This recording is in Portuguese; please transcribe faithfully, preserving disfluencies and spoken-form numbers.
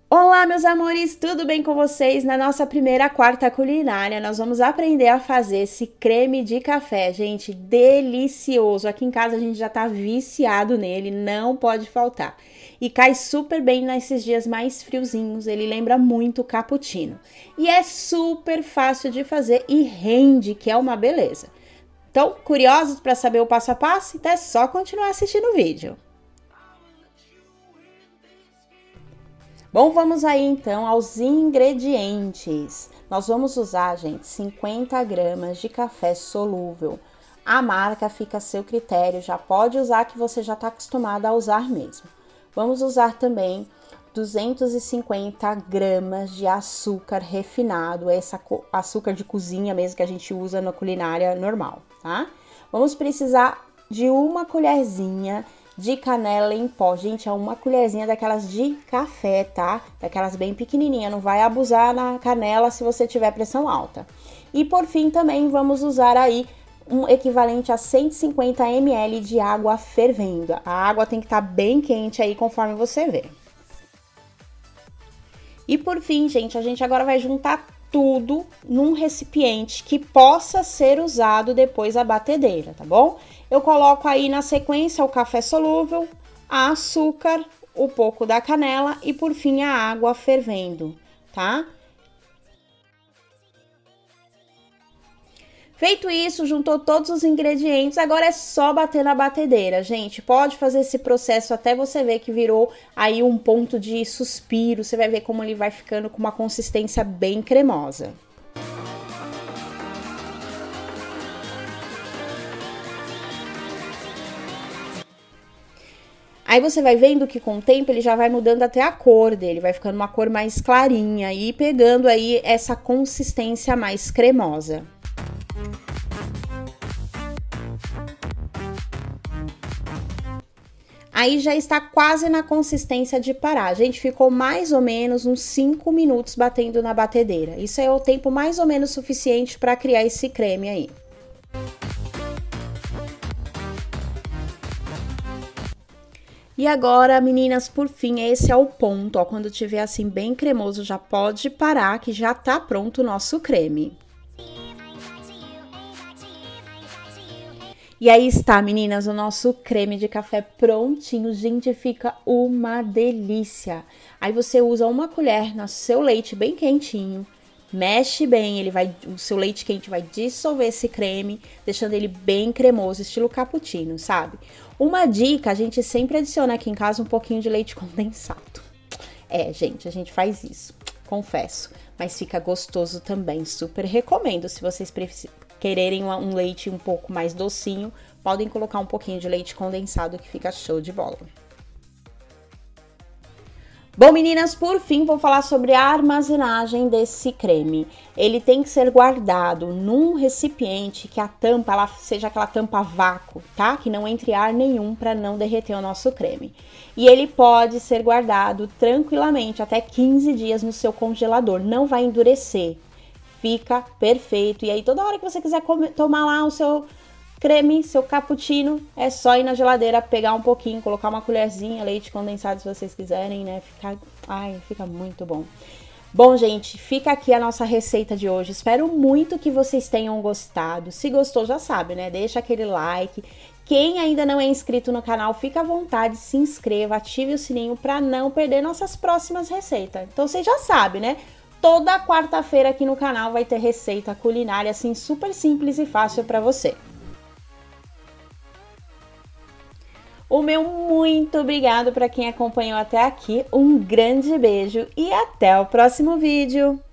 Olá, meus amores, tudo bem com vocês? Na nossa primeira quarta culinária, nós vamos aprender a fazer esse creme de café, gente, delicioso. Aqui em casa a gente já tá viciado nele, não pode faltar. E cai super bem nesses dias mais friozinhos, ele lembra muito o cappuccino. E é super fácil de fazer e rende, que é uma beleza. Então, curiosos para saber o passo a passo? Então é só continuar assistindo o vídeo. Bom, vamos aí então aos ingredientes. Nós vamos usar, gente, cinquenta gramas de café solúvel. A marca fica a seu critério, já pode usar que você já está acostumado a usar mesmo. Vamos usar também duzentos e cinquenta gramas de açúcar refinado, esse açúcar de cozinha mesmo que a gente usa na culinária normal, tá? Vamos precisar de uma colherzinha de canela em pó. Gente, é uma colherzinha daquelas de café, tá? Daquelas bem pequenininha, não vai abusar na canela se você tiver pressão alta. E por fim também vamos usar aí um equivalente a cento e cinquenta mililitros de água fervendo. A água tem que estar bem quente aí conforme você vê. E por fim, gente, a gente agora vai juntar tudo num recipiente que possa ser usado depois a batedeira, tá bom? Eu coloco aí na sequência o café solúvel, a açúcar, o pouco da canela e por fim a água fervendo, tá? Feito isso, juntou todos os ingredientes, agora é só bater na batedeira, gente. Pode fazer esse processo até você ver que virou aí um ponto de suspiro. Você vai ver como ele vai ficando com uma consistência bem cremosa. Aí você vai vendo que com o tempo ele já vai mudando até a cor dele, vai ficando uma cor mais clarinha e pegando aí essa consistência mais cremosa. Aí já está quase na consistência de parar. A gente ficou mais ou menos uns cinco minutos batendo na batedeira. Isso é o tempo mais ou menos suficiente para criar esse creme aí. E agora, meninas, por fim, esse é o ponto, ó. Quando tiver assim bem cremoso, já pode parar que já tá pronto o nosso creme. E aí está, meninas, o nosso creme de café prontinho. Gente, fica uma delícia. Aí você usa uma colher no seu leite bem quentinho, mexe bem, ele vai, o seu leite quente vai dissolver esse creme, deixando ele bem cremoso, estilo cappuccino, sabe? Uma dica, a gente sempre adiciona aqui em casa um pouquinho de leite condensado. É, gente, a gente faz isso, confesso, mas fica gostoso também, super recomendo. Se vocês precisam quererem um leite um pouco mais docinho, podem colocar um pouquinho de leite condensado que fica show de bola. Bom, meninas, por fim, vou falar sobre a armazenagem desse creme. Ele tem que ser guardado num recipiente que a tampa ela seja aquela tampa vácuo, tá? Que não entre ar nenhum para não derreter o nosso creme. E ele pode ser guardado tranquilamente até quinze dias no seu congelador, não vai endurecer. Fica perfeito. E aí, toda hora que você quiser comer, tomar lá o seu creme, seu cappuccino, é só ir na geladeira, pegar um pouquinho, colocar uma colherzinha, leite condensado se vocês quiserem, né? Fica, ai, fica muito bom. Bom, gente, fica aqui a nossa receita de hoje. Espero muito que vocês tenham gostado. Se gostou, já sabe, né? Deixa aquele like. Quem ainda não é inscrito no canal, fica à vontade, se inscreva, ative o sininho para não perder nossas próximas receitas. Então, vocês já sabem, né? Toda quarta-feira aqui no canal vai ter receita culinária, assim, super simples e fácil para você. O meu muito obrigado para quem acompanhou até aqui, um grande beijo e até o próximo vídeo!